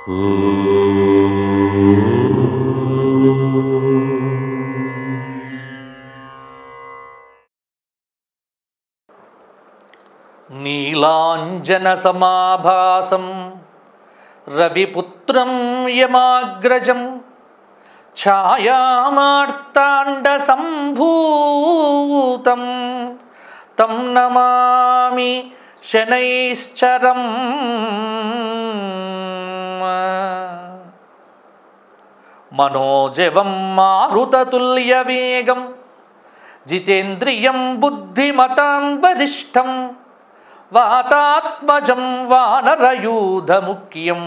నీలాంజన సమాభాసం రవిపుత్రం యమాగ్రజం ఛాయామార్తాండ సంభూతం తం నమామి శనైశ్చరం. మనోజవం మారుతతుల్యవేగం జితేంద్రియం బుద్ధిమతాం వరిష్టం వాతాత్మజం వానరయూధముఖ్యం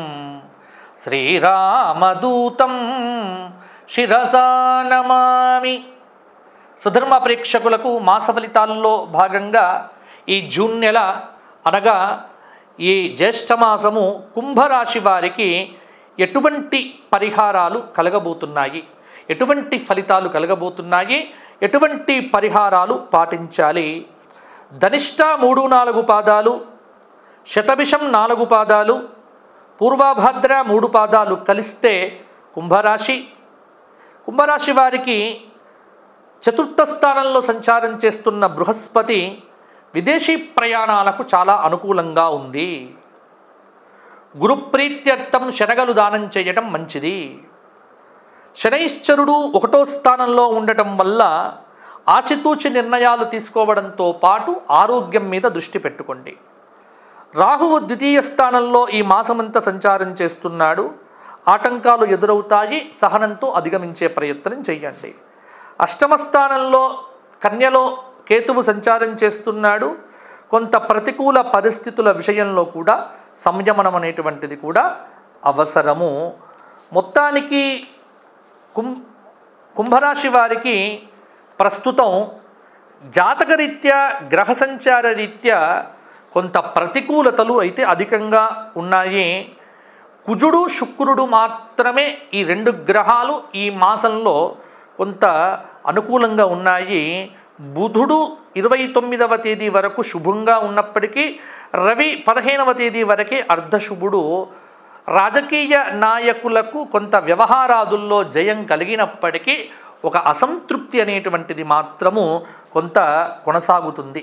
శ్రీరామదూతం శిరసా నమామి. సుధర్మ ప్రేక్షకులకు మాస ఫలితాల్లో భాగంగా ఈ జూన్ నెల అనగా ఈ జ్యేష్ఠమాసము కుంభరాశి వారికి ఎటువంటి పరిహారాలు కలగబోతున్నాయి, ఎటువంటి ఫలితాలు కలగబోతున్నాయి, ఎటువంటి పరిహారాలు పాటించాలి? ధనిష్ట 3-4 పాదాలు, శతభిషం 4 పాదాలు, పూర్వభద్ర 3 పాదాలు కలిస్తే కుంభరాశి. కుంభరాశి వారికి చతుర్థ స్థానంలో సంచారం చేస్తున్న బృహస్పతి విదేశీ ప్రయాణాలకు చాలా అనుకూలంగా ఉంది. గురుప్రీత్యర్థం శనగలు దానం చేయటం మంచిది. శనైశ్చరుడు 1వ స్థానంలో ఉండటం వల్ల ఆచితూచి నిర్ణయాలు తీసుకోవడంతో పాటు ఆరోగ్యం మీద దృష్టి పెట్టుకోండి. రాహువు 2వ స్థానంలో ఈ మాసమంతా సంచారం చేస్తున్నాడు. ఆటంకాలు ఎదురవుతాయి, సహనంతో అధిగమించే ప్రయత్నం చేయండి. 8వ స్థానంలో కన్యలో కేతువు సంచారం చేస్తున్నాడు. కొంత ప్రతికూల పరిస్థితుల విషయంలో కూడా సంయమనం అనేటువంటిది కూడా అవసరము. మొత్తానికి కుంభరాశి వారికి ప్రస్తుతం జాతకరీత్యా గ్రహ సంచార రీత్యా కొంత ప్రతికూలతలు అయితే అధికంగా ఉన్నాయి. కుజుడు శుక్రుడు మాత్రమే ఈ 2 గ్రహాలు ఈ మాసంలో కొంత అనుకూలంగా ఉన్నాయి. బుధుడు 29వ తేదీ వరకు శుభంగా ఉన్నప్పటికీ రవి 15వ తేదీ వరకే అర్ధశుభుడు. రాజకీయ నాయకులకు కొంత వ్యవహారాదుల్లో జయం కలిగినప్పటికీ ఒక అసంతృప్తి అనేటువంటిది మాత్రము కొంత కొనసాగుతుంది.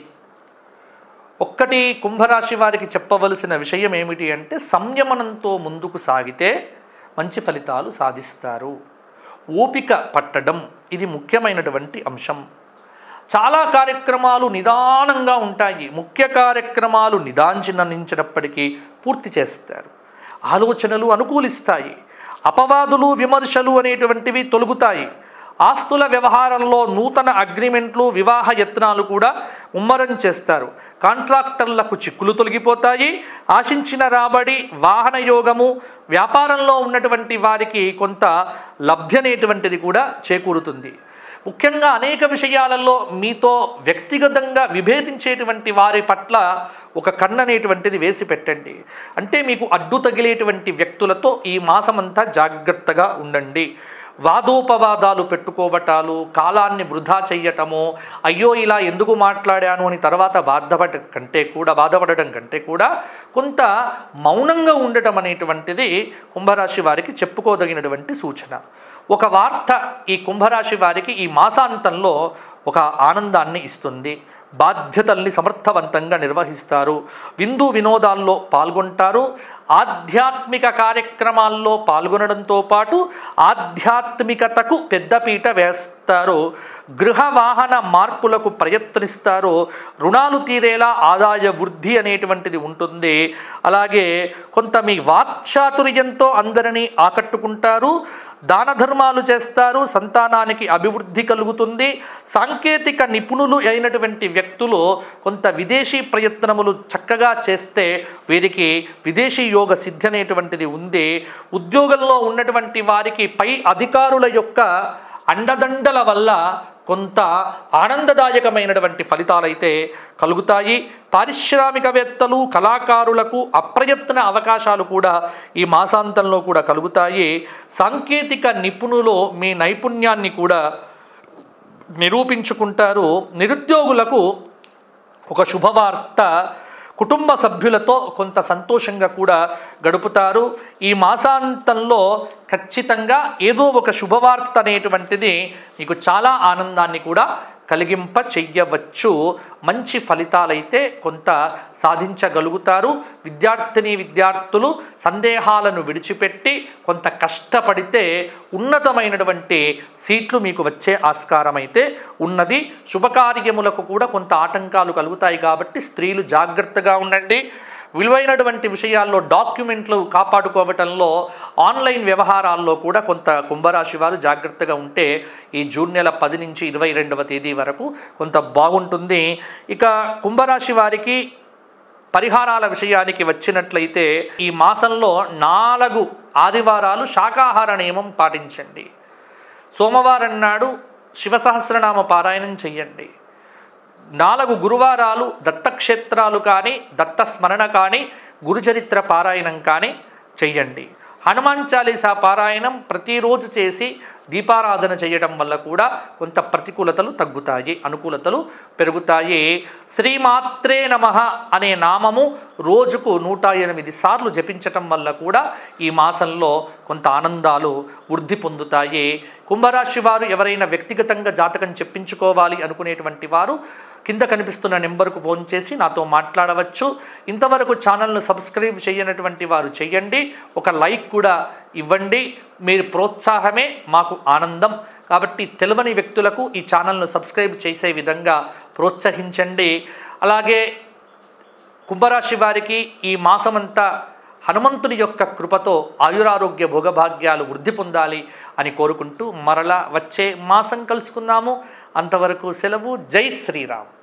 ఒక్కటి కుంభరాశి వారికి చెప్పవలసిన విషయం ఏమిటి అంటే సంయమనంతో ముందుకు సాగితే మంచి ఫలితాలు సాధిస్తారు. ఓపిక పట్టడం ఇది ముఖ్యమైనటువంటి అంశం. చాలా కార్యక్రమాలు నిదానంగా ఉంటాయి. ముఖ్య కార్యక్రమాలు నిదాంచినప్పటికీ పూర్తి చేస్తారు. ఆలోచనలు అనుకూలిస్తాయి. అపవాదులు విమర్శలు అనేటువంటివి తొలగుతాయి. ఆస్తుల వ్యవహారంలో నూతన అగ్రిమెంట్లు, వివాహ యత్నాలు కూడా ముమ్మరం చేస్తారు. కాంట్రాక్టర్లకు చిక్కులు తొలగిపోతాయి. ఆశించిన రాబడి, వాహన యోగము, వ్యాపారంలో ఉన్నటువంటి వారికి కొంత లబ్ధి అనేటువంటిది కూడా చేకూరుతుంది. ముఖ్యంగా అనేక విషయాలలో మీతో వ్యక్తిగతంగా విభేదించేటువంటి వారి పట్ల ఒక కన్ను అనేటువంటిది వేసి పెట్టండి. అంటే మీకు అడ్డు తగిలేటువంటి వ్యక్తులతో ఈ మాసమంతా జాగ్రత్తగా ఉండండి. వాదోపవాదాలు పెట్టుకోవటాలు, కాలాన్ని వృధా చెయ్యటము, అయ్యో ఇలా ఎందుకు మాట్లాడాను అని తర్వాత బాధపడటం కంటే కూడా కొంత మౌనంగా ఉండటం అనేటువంటిది కుంభరాశి వారికి చెప్పుకోదగినటువంటి సూచన. ఒక వార్త ఈ కుంభరాశి వారికి ఈ మాసాంతంలో ఒక ఆనందాన్ని ఇస్తుంది. బాధ్యతల్ని సమర్థవంతంగా నిర్వహిస్తారు. విందు వినోదాల్లో పాల్గొంటారు. ఆధ్యాత్మిక కార్యక్రమాల్లో పాల్గొనడంతో పాటు ఆధ్యాత్మికతకు పెద్దపీట వేస్తారు. గృహ వాహన మార్పులకు ప్రయత్నిస్తారు. రుణాలు తీరేలా ఆదాయ వృద్ధి అనేటువంటిది ఉంటుంది. అలాగే కొంత మీ వాక్చాతుర్యంతో అందరినీ ఆకట్టుకుంటారు. దాన ధర్మాలు చేస్తారు. సంతానానికి అభివృద్ధి కలుగుతుంది. సాంకేతిక నిపుణులు అయినటువంటి వ్యక్తులు కొంత విదేశీ ప్రయత్నములు చక్కగా చేస్తే వీరికి విదేశీ యోగ సిద్ధి అనేటువంటిది ఉంది. ఉద్యోగంలో ఉన్నటువంటి వారికి పై అధికారుల యొక్క అండదండల వల్ల కొంత ఆనందదాయకమైనటువంటి ఫలితాలైతే కలుగుతాయి. పారిశ్రామికవేత్తలు, కళాకారులకు అప్రయత్న అవకాశాలు కూడా ఈ మాసాంతంలో కూడా కలుగుతాయి. సాంకేతిక నిపుణులు మీ నైపుణ్యాన్ని కూడా నిరూపించుకుంటారు. నిరుద్యోగులకు ఒక శుభవార్త, కుటుంబ సభ్యులతో కొంత సంతోషంగా కూడా గడుపుతారు. ఈ మాసాంతంలో ఖచ్చితంగా ఏదో ఒక శుభవార్త అనేటువంటిది మీకు చాలా ఆనందాన్ని కూడా కలిగింప చెయ్యవచ్చు. మంచి ఫలితాలైతే కొంత సాధించగలుగుతారు. విద్యార్థులు సందేహాలను విడిచిపెట్టి కొంత కష్టపడితే ఉన్నతమైనటువంటి సీట్లు మీకు వచ్చే ఆస్కారం అయితే ఉన్నది. శుభకార్యములకు కూడా కొంత ఆటంకాలు కలుగుతాయి కాబట్టి స్త్రీలు జాగ్రత్తగా ఉండండి. విలువైనటువంటి విషయాల్లో డాక్యుమెంట్లు కాపాడుకోవటంలో ఆన్లైన్ వ్యవహారాల్లో కూడా కొంత కుంభరాశి వారు జాగ్రత్తగా ఉంటే ఈ జూన్ నెల 10 నుంచి 22వ తేదీ వరకు కొంత బాగుంటుంది. ఇక కుంభరాశి వారికి పరిహారాల విషయానికి వచ్చినట్లయితే ఈ మాసంలో 4 ఆదివారాలు శాకాహార నియమం పాటించండి. సోమవారం నాడు శివసహస్రనామ పారాయణం చెయ్యండి. 4 గురువారాలు దత్తక్షేత్రాలు కానీ దత్త స్మరణ కానీ గురుచరిత్ర పారాయణం కానీ చెయ్యండి. హనుమాన్ చాలీసా పారాయణం ప్రతిరోజు చేసి దీపారాధన చేయడం వల్ల కూడా కొంత ప్రతికూలతలు తగ్గుతాయి, అనుకూలతలు పెరుగుతాయి. శ్రీమాత్రే నమః అనే నామము రోజుకు 108 సార్లు జపించటం వల్ల కూడా ఈ మాసంలో కొంత ఆనందాలు వృద్ధి పొందుతాయి. కుంభరాశి వారు ఎవరైనా వ్యక్తిగతంగా జాతకం చెప్పించుకోవాలి అనుకునేటువంటి వారు కింద కనిపిస్తున్న నెంబర్కు ఫోన్ చేసి నాతో మాట్లాడవచ్చు. ఇంతవరకు ఛానల్ను సబ్స్క్రైబ్ చేయనటువంటి వారు చేయండి, ఒక లైక్ కూడా ఇవ్వండి. మీరు ప్రోత్సాహమే మాకు ఆనందం కాబట్టి తెలియని వ్యక్తులకు ఈ ఛానల్ను సబ్స్క్రైబ్ చేసే విధంగా ప్రోత్సహించండి. అలాగే కుంభరాశి వారికి ఈ మాసమంతా హనుమంతుని యొక్క కృపతో ఆయురారోగ్య భోగభాగ్యాలు వృద్ధి పొందాలి అని కోరుకుంటూ మరలా వచ్చే మాసం కలుసుకుందాము. అంతవరకు సెలవు. జై శ్రీరామ్.